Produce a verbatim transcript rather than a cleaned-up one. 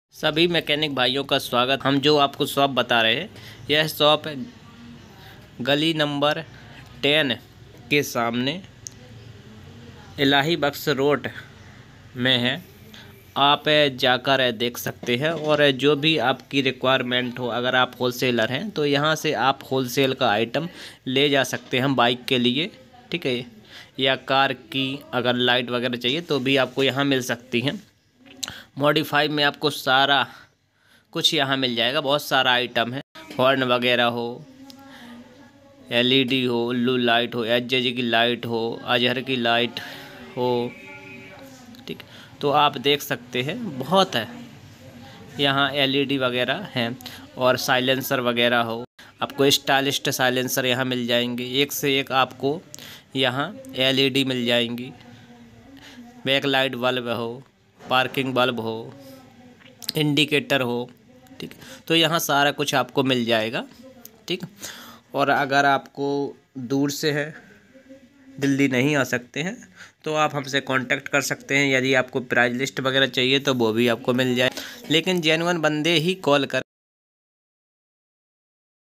सभी मैकेनिक भाइयों का स्वागत। हम जो आपको शॉप बता रहे हैं, यह शॉप गली नंबर टेन के सामने इलाही बख्श रोड में है। आप जाकर देख सकते हैं और जो भी आपकी रिक्वायरमेंट हो, अगर आप होलसेलर हैं तो यहाँ से आप होलसेल का आइटम ले जा सकते हैं बाइक के लिए, ठीक है, या कार की अगर लाइट वगैरह चाहिए तो भी आपको यहाँ मिल सकती हैं। मॉडिफाई में आपको सारा कुछ यहाँ मिल जाएगा, बहुत सारा आइटम है। हॉर्न वगैरह हो, एलईडी हो, ब्लू लाइट हो, एचजेजी की लाइट हो, अजहर की लाइट हो, ठीक। तो आप देख सकते हैं बहुत है यहाँ, एलईडी वगैरह हैं और साइलेंसर वगैरह हो। आपको स्टाइलिस्ट साइलेंसर यहाँ मिल जाएंगे, एक से एक आपको यहाँ एलईडी मिल जाएंगी। बैक लाइट बल्ब हो, पार्किंग बल्ब हो, इंडिकेटर हो, ठीक। तो यहाँ सारा कुछ आपको मिल जाएगा, ठीक। और अगर आपको दूर से है, दिल्ली नहीं आ सकते हैं, तो आप हमसे कांटेक्ट कर सकते हैं। यदि आपको प्राइस लिस्ट वगैरह चाहिए तो वो भी आपको मिल जाए, लेकिन जेन्युइन बंदे ही कॉल कर